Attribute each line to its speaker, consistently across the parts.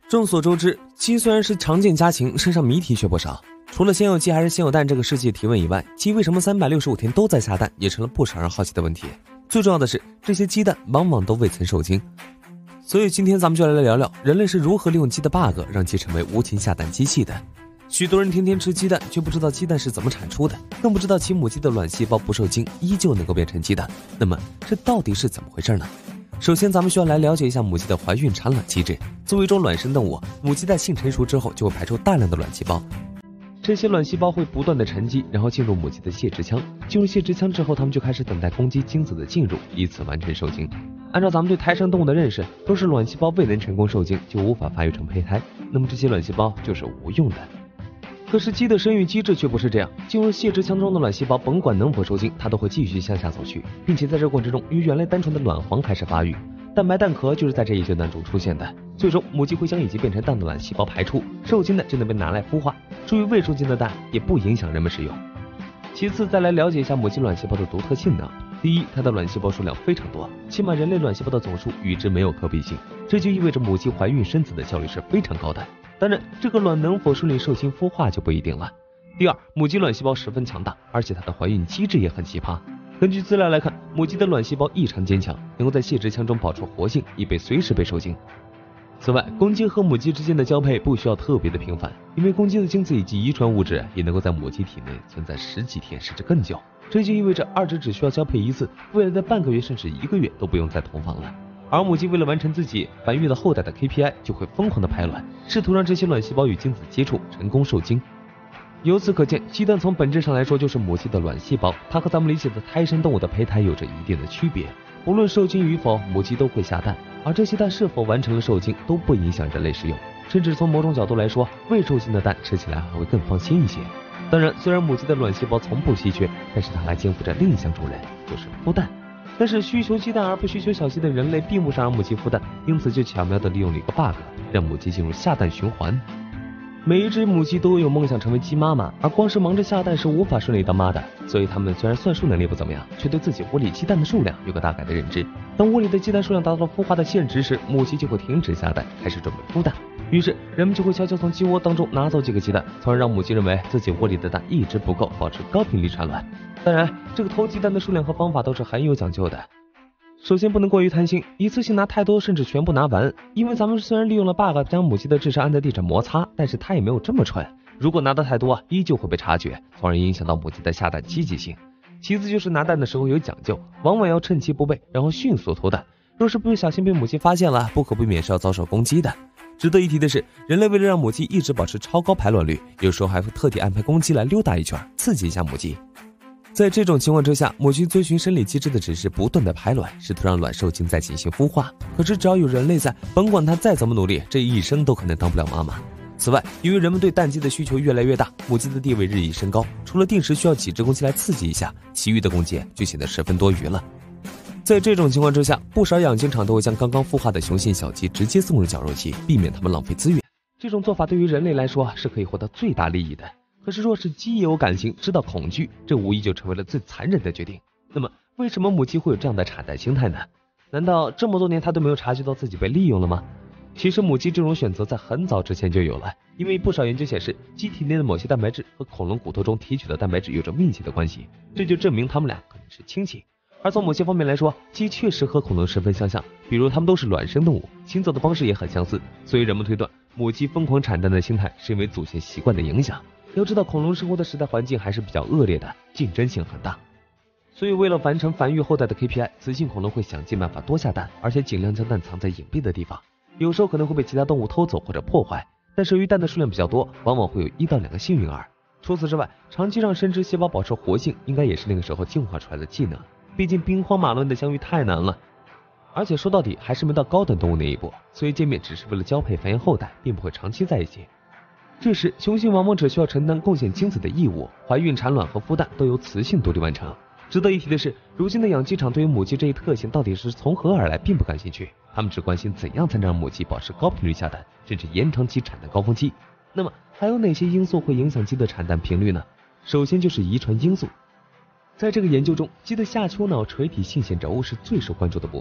Speaker 1: 众所周知，鸡虽然是常见家禽，身上谜题却不少。除了先有鸡还是先有蛋这个世纪提问以外，鸡为什么365天都在下蛋，也成了不少人好奇的问题。最重要的是，这些鸡蛋往往都未曾受精。所以今天咱们就来聊聊人类是如何利用鸡的 bug 让鸡成为无情下蛋机器的。许多人天天吃鸡蛋，却不知道鸡蛋是怎么产出的，更不知道其母鸡的卵细胞不受精依旧能够变成鸡蛋。那么这到底是怎么回事呢？首先咱们需要来了解一下母鸡的怀孕产卵机制。作为一种卵生动物，母鸡在性成熟之后就会排出大量的卵细胞，这些卵细胞会不断的沉积，然后进入母鸡的泄殖腔。进入泄殖腔之后，它们就开始等待公鸡精子的进入，以此完成受精。按照咱们对胎生动物的认识，都是卵细胞未能成功受精就无法发育成胚胎，那么这些卵细胞就是无用的。可是鸡的生育机制却不是这样，进入泄殖腔中的卵细胞甭管能否受精，它都会继续向下走去，并且在这过程中与人类单纯的卵黄开始发育。蛋白蛋壳就是在这一阶段中出现的，最终母鸡会将已经变成蛋的卵细胞排出，受精的就能被拿来孵化。至于未受精的蛋也不影响人们使用。其次再来了解一下母鸡卵细胞的独特性能。第一，它的卵细胞数量非常多，起码人类卵细胞的总数与之没有可比性，这就意味着母鸡怀孕生子的效率是非常高的。当然，这个卵能否顺利受精孵化就不一定了。第二，母鸡卵细胞十分强大，而且它的怀孕机制也很奇葩。根据资料来看，母鸡的卵细胞异常坚强，能够在泄殖腔中保持活性，以备随时被受精。此外，公鸡和母鸡之间的交配不需要特别的频繁，因为公鸡的精子以及遗传物质也能够在母鸡体内存在10几天甚至更久，这就意味着二者只需要交配一次，未来的半个月甚至1个月都不用再同房了。而母鸡为了完成自己繁育的后代的 KPI， 就会疯狂的排卵，试图让这些卵细胞与精子接触，成功受精。由此可见，鸡蛋从本质上来说就是母鸡的卵细胞，它和咱们理解的胎生动物的胚胎有着一定的区别。无论受精与否，母鸡都会下蛋，而这些蛋是否完成了受精都不影响人类食用，甚至从某种角度来说，未受精的蛋吃起来还会更放心一些。当然，虽然母鸡的卵细胞从不稀缺，但是它还肩负着另一项重任，就是孵蛋。但是需求鸡蛋而不需求小鸡的人类并不想让母鸡孵蛋，因此就巧妙地利用了一个 bug， 让母鸡进入下蛋循环。每一只母鸡都有梦想成为鸡妈妈，而光是忙着下蛋是无法顺利当妈的，所以它们虽然算术能力不怎么样，却对自己窝里鸡蛋的数量有个大概的认知。当窝里的鸡蛋数量达到孵化的限值时，母鸡就会停止下蛋，开始准备孵蛋。于是人们就会悄悄从鸡窝当中拿走几个鸡蛋，从而让母鸡认为自己窝里的蛋一直不够，保持高频率产卵。当然，这个偷鸡蛋的数量和方法都是很有讲究的。首先不能过于贪心，一次性拿太多甚至全部拿完，因为咱们虽然利用了 bug 将母鸡的智商按在地上摩擦，但是它也没有这么蠢，如果拿的太多依旧会被察觉，从而影响到母鸡的下蛋积极性。其次就是拿蛋的时候有讲究，往往要趁其不备，然后迅速偷蛋，若是不小心被母鸡发现了，不可避免是要遭受攻击的。值得一提的是，人类为了让母鸡一直保持超高排卵率，有时候还会特地安排公鸡来溜达一圈，刺激一下母鸡。在这种情况之下，母鸡遵循生理机制的指示，不断的排卵，试图让卵受精再进行孵化。可是只要有人类在，甭管它再怎么努力，这一生都可能当不了妈妈。此外，由于人们对蛋鸡的需求越来越大，母鸡的地位日益升高，除了定时需要几只公鸡来刺激一下，其余的公鸡就显得十分多余了。在这种情况之下，不少养鸡场都会将刚刚孵化的雄性小鸡直接送入绞肉机，避免它们浪费资源。这种做法对于人类来说是可以获得最大利益的。可是若是鸡也有感情，知道恐惧，这无疑就成为了最残忍的决定。那么为什么母鸡会有这样的产蛋心态呢？难道这么多年它都没有察觉到自己被利用了吗？其实母鸡这种选择在很早之前就有了，因为不少研究显示，鸡体内的某些蛋白质和恐龙骨头中提取的蛋白质有着密切的关系，这就证明它们俩可能是亲戚。而从某些方面来说，鸡确实和恐龙十分相像，比如它们都是卵生动物，行走的方式也很相似，所以人们推断母鸡疯狂产蛋的心态是因为祖先习惯的影响。要知道，恐龙生活的时代环境还是比较恶劣的，竞争性很大，所以为了完成繁育后代的 KPI， 雌性恐龙会想尽办法多下蛋，而且尽量将蛋藏在隐蔽的地方，有时候可能会被其他动物偷走或者破坏，但是由于蛋的数量比较多，往往会有1到2个幸运儿。除此之外，长期让生殖细胞保持活性，应该也是那个时候进化出来的技能，毕竟兵荒马乱的相遇太难了，而且说到底还是没到高等动物那一步，所以见面只是为了交配繁衍后代，并不会长期在一起。这时雄性往往只需要承担贡献精子的义务，怀孕产卵和孵蛋都由雌性独立完成。值得一提的是，如今的养鸡场对于母鸡这一特性到底是从何而来并不感兴趣，他们只关心怎样才能让母鸡保持高频率下蛋，甚至延长其产蛋高峰期。那么还有哪些因素会影响鸡的产蛋频率呢？首先就是遗传因素。在这个研究中，鸡的下丘脑垂体性腺轴是最受关注的部分，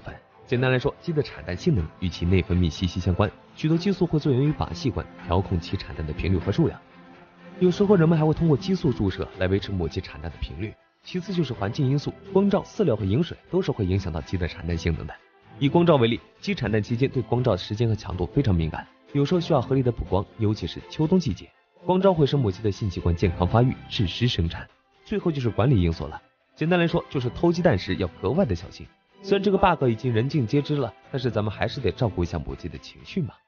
Speaker 1: 简单来说，鸡的产蛋性能与其内分泌息息相关，许多激素会作用于靶细管，调控其产蛋的频率和数量。有时候人们还会通过激素注射来维持母鸡产蛋的频率。其次就是环境因素，光照、饲料和饮水都是会影响到鸡的产蛋性能的。以光照为例，鸡产蛋期间对光照的时间和强度非常敏感，有时候需要合理的补光，尤其是秋冬季节，光照会使母鸡的性器官健康发育，致时生产。最后就是管理因素了，简单来说就是偷鸡蛋时要格外的小心。虽然这个 bug 已经人尽皆知了，但是咱们还是得照顾一下母鸡的情绪嘛。